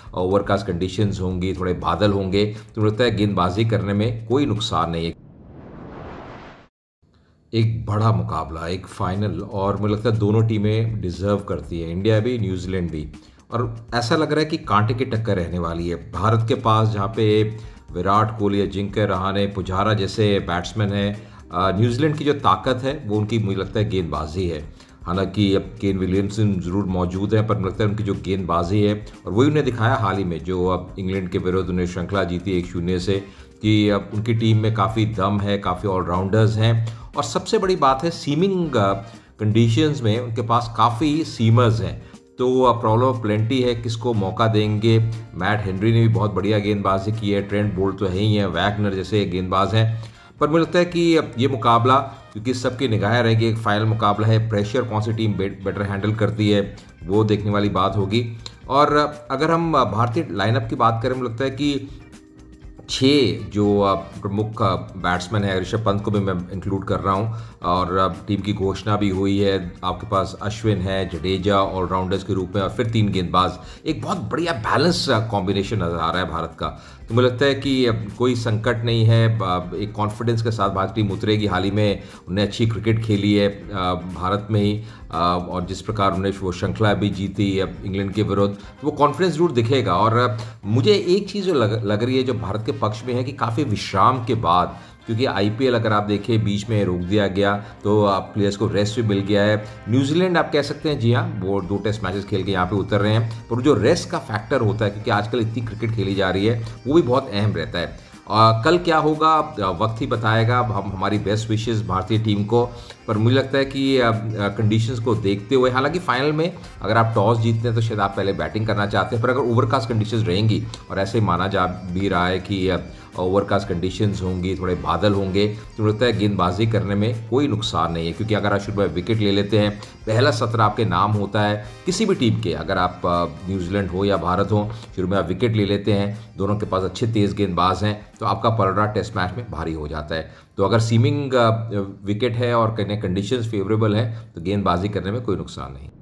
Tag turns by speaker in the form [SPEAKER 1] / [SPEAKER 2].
[SPEAKER 1] Overcast conditions होंगी, थोड़े बादल होंगे, तो मुझे लगता है गेंदबाजी करने में कोई नुकसान नहीं है। एक बड़ा मुकाबला, एक फाइनल, और मुझे लगता है दोनों टीमें डिजर्व करती है, इंडिया भी न्यूजीलैंड भी। और ऐसा लग रहा है कि कांटे की टक्कर रहने वाली है। भारत के पास जहाँ पे विराट कोहली, अजिंक्य रहाणे, पुजारा जैसे बैट्समैन हैं, न्यूजीलैंड की जो ताकत है वो उनकी मुझे लगता है गेंदबाजी है। हालांकि अब केन विलियमसन ज़रूर मौजूद है, पर मुझे लगता है उनकी जो गेंदबाजी है, और वही उन्हें दिखाया हाल ही में जो अब इंग्लैंड के विरुद्ध उन्हें श्रृंखला जीती 1-0 से, कि अब उनकी टीम में काफ़ी दम है, काफ़ी ऑलराउंडर्स हैं। और सबसे बड़ी बात है, सीमिंग कंडीशंस में उनके पास काफ़ी सीमर्स हैं, तो प्रॉब्लम ऑफ प्लेंटी है, किसको मौका देंगे। मैट हेनरी ने भी बहुत बढ़िया गेंदबाजी की है, ट्रेंट बोल्ट तो है ही है, वैगनर जैसे गेंदबाज हैं। पर मुझे लगता है कि ये मुकाबला, क्योंकि सबकी निगाहें रहेगी, एक फाइनल मुकाबला है, प्रेशर कौन सी टीम बेटर हैंडल करती है वो देखने वाली बात होगी। और अगर हम भारतीय लाइनअप की बात करें, मुझे लगता है कि 6 जो प्रमुख बैट्समैन है, ऋषभ पंत को भी मैं इंक्लूड कर रहा हूँ, और अब टीम की घोषणा भी हुई है। आपके पास अश्विन है, जडेजा ऑलराउंडर्स के रूप में, और फिर 3 गेंदबाज, एक बहुत बढ़िया बैलेंस कॉम्बिनेशन नज़र आ रहा है भारत का। तो मुझे लगता है कि अब कोई संकट नहीं है, एक कॉन्फिडेंस के साथ भारत टीम उतरेगी। हाल ही में उन्हें अच्छी क्रिकेट खेली है भारत में ही, और जिस प्रकार उन्हें वो श्रृंखला भी जीती अब इंग्लैंड के विरुद्ध, तो वो कॉन्फिडेंस जरूर दिखेगा। और मुझे एक चीज़ जो लग रही है जो भारत के पक्ष में है, कि काफ़ी विश्राम के बाद, क्योंकि आईपीएल अगर आप देखें बीच में रोक दिया गया, तो आप प्लेयर्स को रेस्ट भी मिल गया है। न्यूजीलैंड आप कह सकते हैं, जी हाँ, वो 2 टेस्ट मैचेस खेल के यहाँ पे उतर रहे हैं, पर जो रेस्ट का फैक्टर होता है, क्योंकि आजकल इतनी क्रिकेट खेली जा रही है, वो भी बहुत अहम रहता है। कल क्या होगा वक्त ही बताएगा। हम हमारी बेस्ट विशेस भारतीय टीम को, पर मुझे लगता है कि कंडीशंस को देखते हुए, हालांकि फाइनल में अगर आप टॉस जीतते हैं तो शायद आप पहले बैटिंग करना चाहते हैं, पर अगर ओवरकास्ट कंडीशंस रहेंगी, और ऐसे ही माना जा भी रहा है कि ओवरकास्ट कंडीशंस होंगी, थोड़े बादल होंगे, तो मुझे लगता है गेंदबाजी करने में कोई नुकसान नहीं है। क्योंकि अगर आप शुरू में विकेट ले लेते हैं, पहला सत्र आपके नाम होता है किसी भी टीम के, अगर आप न्यूजीलैंड हो या भारत हो, शुरू में आप विकेट ले लेते हैं, दोनों के पास अच्छे तेज़ गेंदबाज हैं, तो आपका पलड़ा टेस्ट मैच में भारी हो जाता है। तो अगर सीमिंग विकेट है और कंडीशंस फेवरेबल है, तो गेंदबाजी करने में कोई नुकसान नहीं।